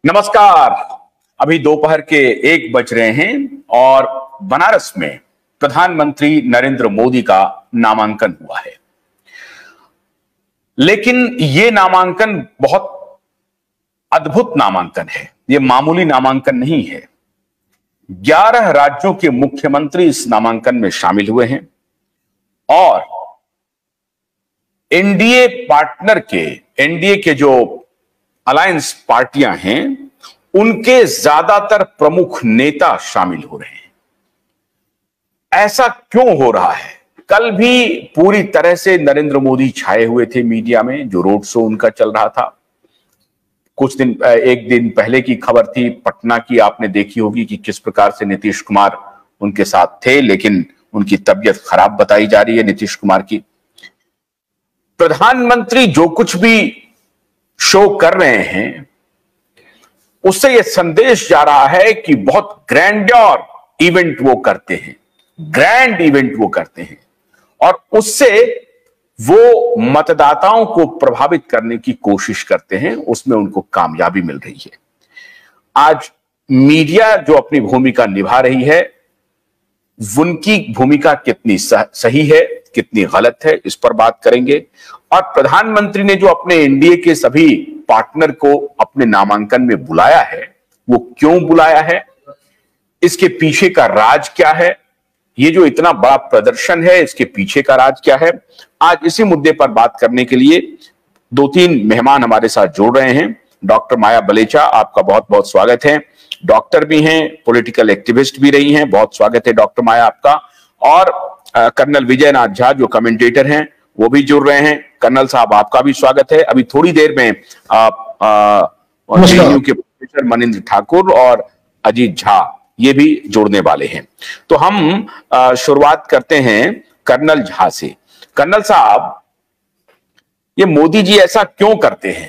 नमस्कार। अभी दोपहर के 1 बज रहे हैं और बनारस में प्रधानमंत्री नरेंद्र मोदी का नामांकन हुआ है। लेकिन यह नामांकन बहुत अद्भुत नामांकन है, यह मामूली नामांकन नहीं है। 11 राज्यों के मुख्यमंत्री इस नामांकन में शामिल हुए हैं और एनडीए के जो अलायंस पार्टियां हैं उनके ज्यादातर प्रमुख नेता शामिल हो रहे हैं। ऐसा क्यों हो रहा है? कल भी पूरी तरह से नरेंद्र मोदी छाए हुए थे मीडिया में, जो रोड शो उनका चल रहा था। एक दिन पहले की खबर थी पटना की, आपने देखी होगी कि किस प्रकार से नीतीश कुमार उनके साथ थे, लेकिन उनकी तबीयत खराब बताई जा रही है नीतीश कुमार की। प्रधानमंत्री जो कुछ भी शो कर रहे हैं उससे यह संदेश जा रहा है कि बहुत ग्रैंड इवेंट वो करते हैं और उससे वो मतदाताओं को प्रभावित करने की कोशिश करते हैं, उसमें उनको कामयाबी मिल रही है। आज मीडिया जो अपनी भूमिका निभा रही है, उनकी भूमिका कितनी सही है, कितनी गलत है, इस पर बात करेंगे। और प्रधानमंत्री ने जो अपने एनडीए के सभी पार्टनर को अपने नामांकन में बुलाया है, वो क्यों बुलाया है, इसके पीछे का राज क्या है, ये जो इतना बड़ा प्रदर्शन है इसके पीछे का राज क्या है, आज इसी मुद्दे पर बात करने के लिए 2-3 मेहमान हमारे साथ जुड़ रहे हैं। डॉक्टर माया बलेचा, आपका बहुत बहुत स्वागत है। डॉक्टर भी हैं, पॉलिटिकल एक्टिविस्ट भी रही हैं, बहुत स्वागत है डॉक्टर माया आपका। और कर्नल विजयनाथ झा जो कमेंटेटर हैं वो भी जुड़ रहे हैं। कर्नल साहब आपका भी स्वागत है। अभी थोड़ी देर में जेएनयू के प्रोफेसर मनिंद्र ठाकुर और अजीत झा ये भी जुड़ने वाले हैं। तो हम शुरुआत करते हैं कर्नल झा से। कर्नल साहब, ये मोदी जी ऐसा क्यों करते हैं?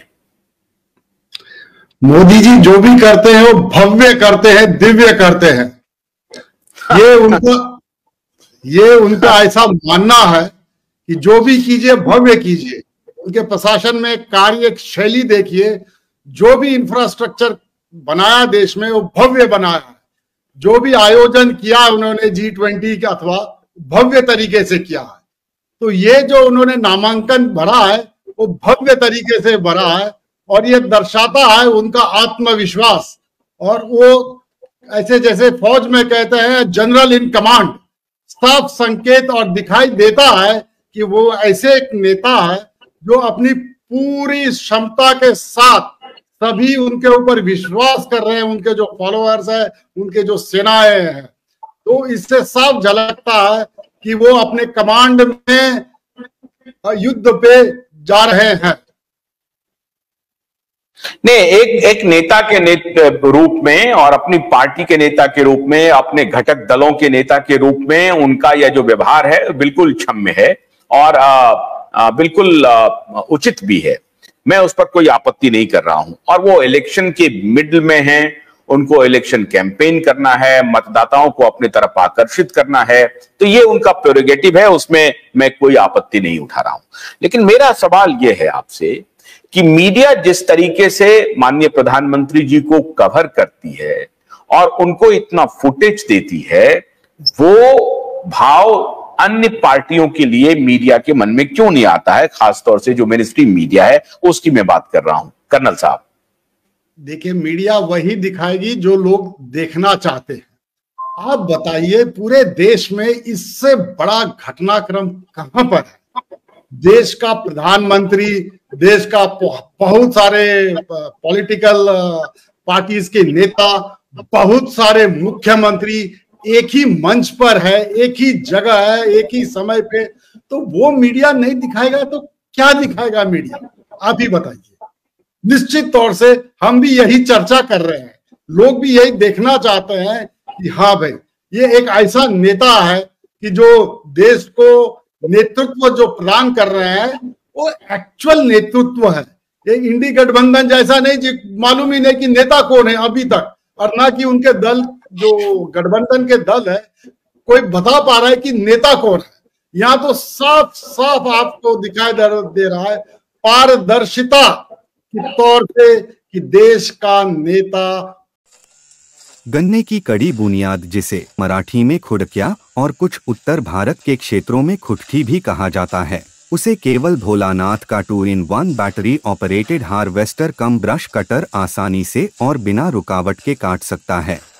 मोदी जी जो भी करते हैं वो भव्य करते हैं, दिव्य करते हैं। ये उनका ऐसा मानना है कि जो भी कीजिए भव्य कीजिए। उनके प्रशासन में कार्य शैली देखिए, जो भी इंफ्रास्ट्रक्चर बनाया देश में वो भव्य बनाया है। जो भी आयोजन किया उन्होंने G20 का अथवा भव्य तरीके से किया है। तो ये जो उन्होंने नामांकन भरा है वो भव्य तरीके से भरा है और ये दर्शाता है उनका आत्मविश्वास। और वो ऐसे जैसे फौज में कहते हैं जनरल इन कमांड, साफ संकेत और दिखाई देता है कि वो ऐसे एक नेता है जो अपनी पूरी क्षमता के साथ सभी उनके ऊपर विश्वास कर रहे हैं, उनके जो फॉलोअर्स है, उनके जो सेनाएं हैं। तो इससे साफ झलकता है कि वो अपने कमांड में युद्ध पे जा रहे हैं। नहीं, एक नेता के रूप में और अपनी पार्टी के नेता के रूप में, अपने घटक दलों के नेता के रूप में उनका यह जो व्यवहार है बिल्कुल क्षम्य है और बिल्कुल उचित भी है। मैं उस पर कोई आपत्ति नहीं कर रहा हूं। और वो इलेक्शन के मिडल में हैं, उनको इलेक्शन कैंपेन करना है, मतदाताओं को अपनी तरफ आकर्षित करना है, तो ये उनका प्रेरोगेटिव है, उसमें मैं कोई आपत्ति नहीं उठा रहा हूं। लेकिन मेरा सवाल यह है आपसे कि मीडिया जिस तरीके से माननीय प्रधानमंत्री जी को कवर करती है और उनको इतना फुटेज देती है, वो भाव अन्य पार्टियों के लिए मीडिया के मन में क्यों नहीं आता है? खासतौर से जो मेनस्ट्रीम मीडिया है उसकी मैं बात कर रहा हूं। कर्नल साहब, देखिए, मीडिया वही दिखाएगी जो लोग देखना चाहते हैं। आप बताइए, पूरे देश में इससे बड़ा घटनाक्रम कहां पर है? देश का प्रधानमंत्री, देश का बहुत सारे पॉलिटिकल पार्टीज के नेता, बहुत सारे मुख्यमंत्री एक ही मंच पर है, एक ही जगह है, एक ही समय पे। तो वो मीडिया नहीं दिखाएगा तो क्या दिखाएगा मीडिया? आप ही बताइए। निश्चित तौर से हम भी यही चर्चा कर रहे हैं, लोग भी यही देखना चाहते हैं कि हाँ भाई, ये एक ऐसा नेता है कि जो देश को नेतृत्व जो प्रदान कर रहे हैं वो एक्चुअल नेतृत्व है। ये इंडी गठबंधन जैसा नहीं, मालूम ही नहीं कि नेता कौन है अभी तक, और ना कि उनके दल जो गठबंधन के दल है कोई बता पा रहा है कि नेता कौन है। यहाँ तो साफ साफ आपको दिखाई दे रहा है पारदर्शिता के तौर पे कि देश का नेता गन्ने की कड़ी बुनियाद, जिसे मराठी में खुडक्या और कुछ उत्तर भारत के क्षेत्रों में खुटकी भी कहा जाता है, उसे केवल भोलानाथ का 2-in-1 battery operated harvester cum brush cutter आसानी से और बिना रुकावट के काट सकता है।